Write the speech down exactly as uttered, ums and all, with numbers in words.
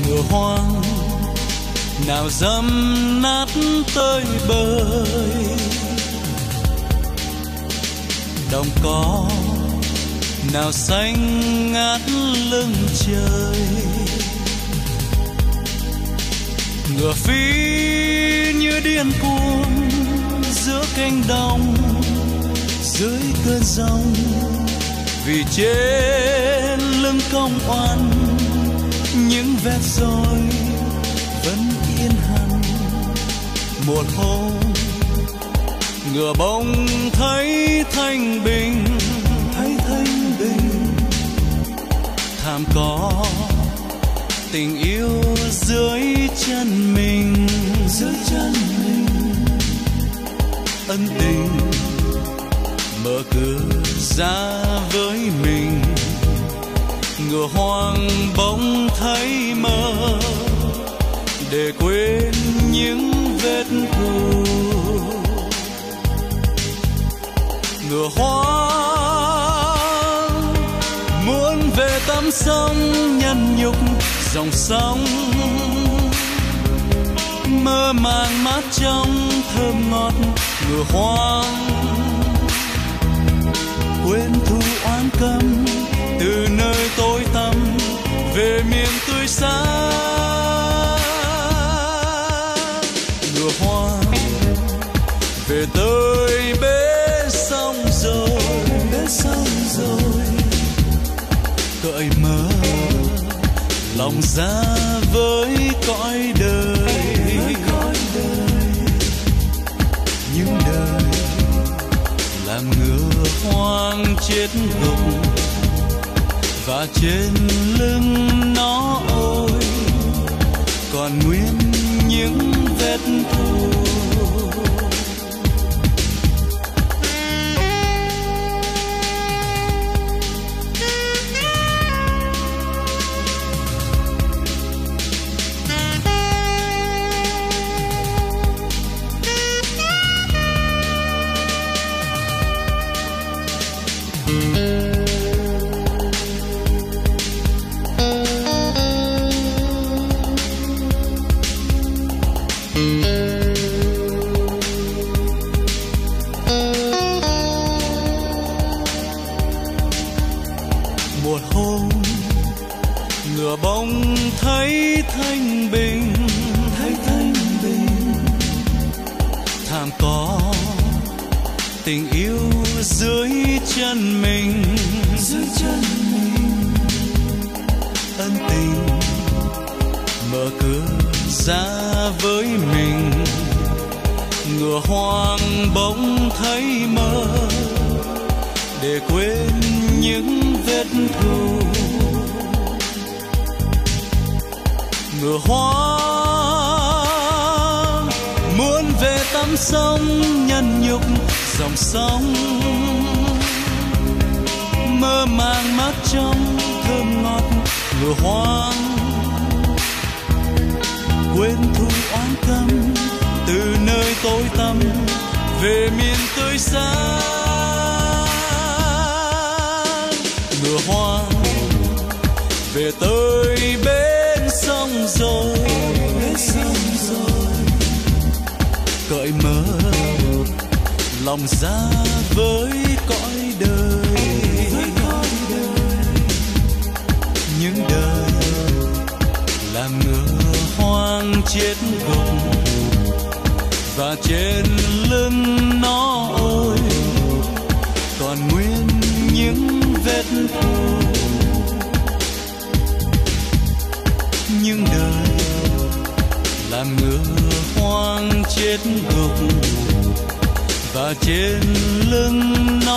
ngựa hoang nào dẫm nát tơi bời, đồng cỏ nào xanh ngát lưng trời. Ngựa phi như điên cuồng giữa cánh đồng, dưới cơn giông, vì trên lưng công oan những vết roi vẫn yên hằn. Một hôm ngựa bỗng thấy thanh bình, thấy thanh bình, thảm có tình yêu dưới chân mình, dưới chân mình. Ân tình mở cửa ra với mình, ngựa hoang bỗng thấy mơ để quên những vết thù. Ngựa hoang muốn về tắm sông nhân nhục dòng sông, mơ màng mát trong thơm ngọt. Ngựa hoang quên thù oán căm từ nơi tối tăm về miền tươi sáng. Ngựa hoang về tới bến sông rồi, bến sông rồi, cởi mở lòng ra với cõi đời, với cõi đời. Những đời làm ngựa hoang chết gục và trên lưng nó ôi còn nguyên những vết thù. Một hôm ngựa bỗng thấy thanh bình, thấy thanh bình, thảm có tình yêu dưới chân mình, dưới chân mình. Ân tình mở cửa ra với mình, ngựa hoang bỗng thấy mơ để quên những vết thù. Ngựa hoang muốn về tắm sông nhân nhục dòng sông, mơ màng mát trong thơm ngọt. Ngựa hoang quên thù oán căm từ nơi tối tăm về miền tươi sáng. Ngựa hoang về tới bến sông rồi, bến sông rồi, cởi mở lòng ra với cõi đời, với cõi đời. Những đời làm ngựa hoang chết gục và trên lưng nó ôi còn nguyên những vết thù. Những đời làm ngựa hoang chết gục và trên lưng